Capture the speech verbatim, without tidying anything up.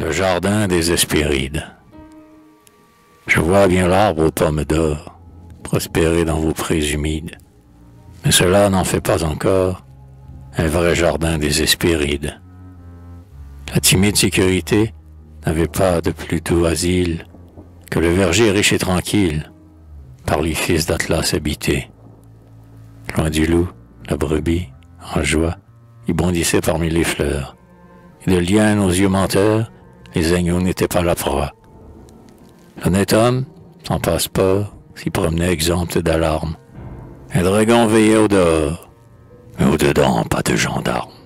Le jardin des Hespérides. Je vois bien l'arbre aux pommes d'or prospérer dans vos prés humides, mais cela n'en fait pas encore un vrai jardin des Hespérides. La timide sécurité n'avait pas de plus doux asile que le verger riche et tranquille par les fils d'Atlas habité. Loin du loup, la brebis, en joie, y bondissait parmi les fleurs, et de liens aux yeux menteurs, les agneaux n'étaient pas la proie. L'honnête homme, sans passeport, s'y promenait exempt d'alarme. Un dragon veillait au dehors, mais au dedans pas de gendarme.